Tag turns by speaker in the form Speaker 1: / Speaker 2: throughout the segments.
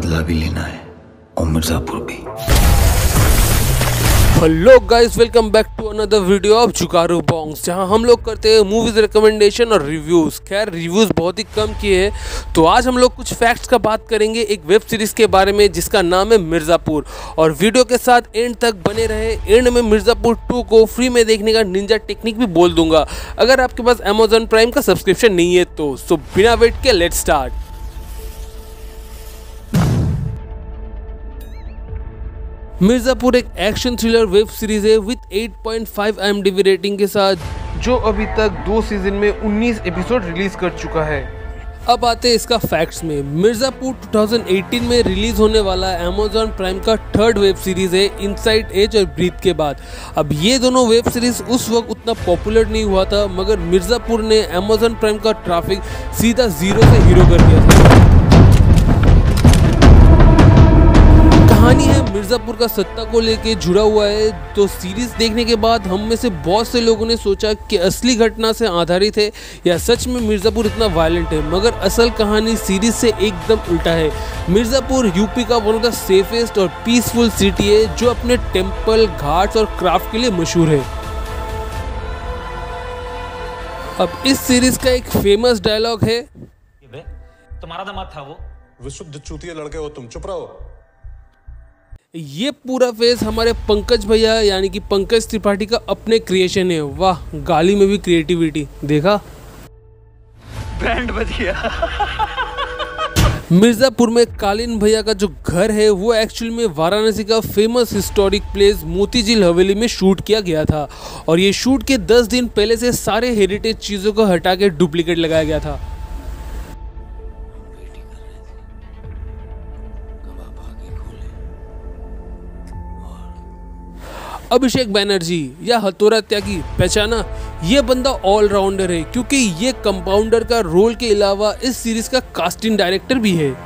Speaker 1: बदला भी लेना है और मिर्जापुर भी।
Speaker 2: Hello guys, welcome back to another video of Jugaru Bongs, जहां हम लोग करते हैं मूवीज रिकमेंडेशन और रिव्यूज़। खैर रिव्यूज़ बहुत ही कम किए हैं, तो आज हम लोग कुछ फैक्ट्स का बात करेंगे एक वेब सीरीज़ के बारे में जिसका नाम है मिर्ज़ापुर। और वीडियो के साथ एंड तक बने रहे। एंड में मिर्ज़ापुर 2 को फ्री में देखने का निंजा टेक्निक भी बोल दूंगा अगर आपके पास अमेजॉन प्राइम का सब्सक्रिप्शन नहीं है तो। सो बिना वेट के लेट्स स्टार्ट। मिर्ज़ापुर एक एक्शन थ्रिलर वेब सीरीज है विद 8.5 IMDb रेटिंग के साथ, जो अभी तक 2 सीजन में 19 एपिसोड रिलीज कर चुका है। अब आते हैं इसका फैक्ट्स में। मिर्ज़ापुर 2018 में रिलीज होने वाला अमेजॉन प्राइम का 3rd वेब सीरीज है इनसाइड एज और ब्रीथ के बाद। अब ये दोनों वेब सीरीज उस वक्त उतना पॉपुलर नहीं हुआ था, मगर मिर्ज़ापुर ने अमेजॉन प्राइम का ट्रैफिक सीधा 0 से हीरो कर दिया था। कहानी है मिर्ज़ापुर का सत्ता को लेके जुड़ा हुआ है। तो सीरीज देखने के बाद हम में से बहुत से लोगों ने सोचा कि असली घटना से आधारित है या सच में मिर्ज़ापुर इतना वायलेंट है, मगर असल कहानी सीरीज से एकदम उल्टा है। मिर्ज़ापुर यूपी का वन ऑफ द सेफेस्ट और पीसफुल सिटी है, जो अपने टेम्पल, घाट्स और क्राफ्ट के लिए मशहूर है। अब इस सीरीज का एक फेमस डायलॉग है,
Speaker 3: तुम्हारा दामाद था वो
Speaker 4: विशुद्ध चूतिया लड़के हो तुम, चुप रहो।
Speaker 2: ये पूरा फेस हमारे पंकज भैया यानी कि पंकज त्रिपाठी का अपने क्रिएशन है। वाह, गाली में भी क्रिएटिविटी देखा।
Speaker 3: ब्रांड बच गया।
Speaker 2: मिर्ज़ापुर में कालीन भैया का जो घर है वो एक्चुअल में वाराणसी का फेमस हिस्टोरिक प्लेस मोती झील हवेली में शूट किया गया था। और ये शूट के 10 दिन पहले से सारे हेरिटेज चीज़ों को हटा के डुप्लीकेट लगाया गया था। अभिषेक बैनर्जी या हथौड़ा त्यागी पहचाना? ये बंदा ऑलराउंडर है, क्योंकि ये कंपाउंडर का रोल के अलावा इस सीरीज का कास्टिंग डायरेक्टर भी है।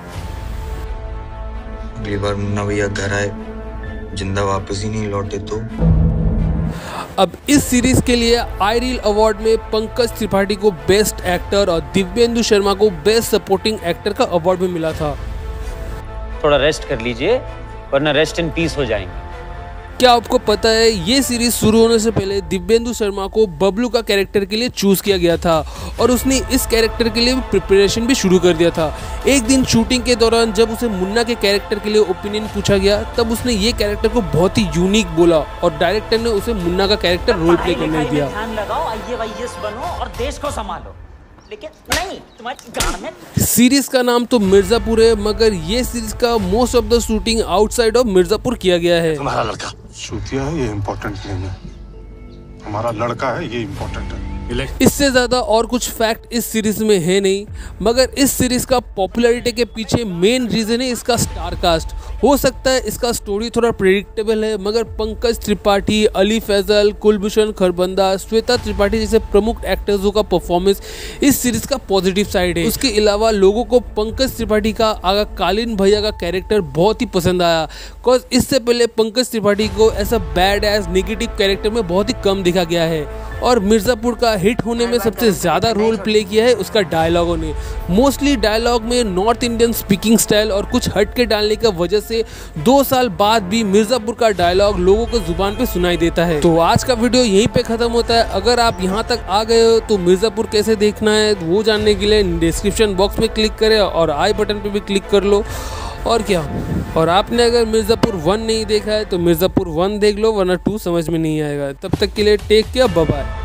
Speaker 5: अगली बार मुन्ना भैया घर आए जिंदा वापस ही नहीं लौटे तो।
Speaker 2: अब इस सीरीज के लिए आई रील अवार्ड में पंकज त्रिपाठी को बेस्ट एक्टर और दिव्येंदु शर्मा को बेस्ट सपोर्टिंग एक्टर का अवार्ड भी मिला था।
Speaker 3: थोड़ा रेस्ट कर लीजिए वरना रेस्ट इन पीस हो जाएंगे।
Speaker 2: क्या आपको पता है ये सीरीज शुरू होने से पहले दिव्येंदु शर्मा को बबलू का कैरेक्टर के लिए चूज किया गया था और उसने इस कैरेक्टर के लिए प्रिपरेशन भी शुरू कर दिया था। एक दिन शूटिंग के दौरान जब उसे मुन्ना के कैरेक्टर के लिए ओपिनियन पूछा गया, तब उसने ये कैरेक्टर को बहुत ही यूनिक बोला और डायरेक्टर ने उसे मुन्ना का कैरेक्टर रोल प्ले करने दिया।
Speaker 3: ध्यान लगाओ, IAS बनो और देश को संभालो, लेकिन नहीं तुम्हारी गांड में।
Speaker 2: सीरीज का नाम तो मिर्ज़ापुर है, मगर ये सीरीज का most of the shooting outside of Mirzapur किया गया है।
Speaker 4: तुम्हारा लड़का चूतिया है, ये इम्पोर्टेंट नहीं है। हमारा लड़का है, ये इम्पोर्टेंट है।
Speaker 2: इससे ज़्यादा और कुछ फैक्ट इस सीरीज में है नहीं, मगर इस सीरीज का पॉपुलैरिटी के पीछे मेन रीज़न है इसका स्टार कास्ट। हो सकता है इसका स्टोरी थोड़ा प्रेडिक्टेबल है, मगर पंकज त्रिपाठी, अली फैजल, कुलभूषण खरबंदा, श्वेता त्रिपाठी जैसे प्रमुख एक्टर्सों का परफॉर्मेंस इस सीरीज का पॉजिटिव साइड है। उसके अलावा लोगों को पंकज त्रिपाठी का आगा कालीन भैया का कैरेक्टर बहुत ही पसंद आया, बिकॉज इससे पहले पंकज त्रिपाठी को ऐसा बैड एज नेगेटिव कैरेक्टर में बहुत ही कम दिखा गया है। और मिर्ज़ापुर का हिट होने में सबसे ज़्यादा रोल प्ले किया है उसका डायलॉगों ने। मोस्टली डायलॉग में नॉर्थ इंडियन स्पीकिंग स्टाइल और कुछ हट के डालने की वजह से 2 साल बाद भी मिर्ज़ापुर का डायलॉग लोगों को जुबान पे सुनाई देता है। तो आज का वीडियो यहीं पे ख़त्म होता है। अगर आप यहाँ तक आ गए हो तो मिर्ज़ापुर कैसे देखना है वो जानने के लिए डिस्क्रिप्शन बॉक्स में क्लिक करें और आई बटन पर भी क्लिक कर लो। और क्या, और आपने अगर मिर्ज़ापुर 1 नहीं देखा है तो मिर्ज़ापुर 1 देख लो, वरना 2 समझ में नहीं आएगा। तब तक के लिए टेक केयर, बाय बाय।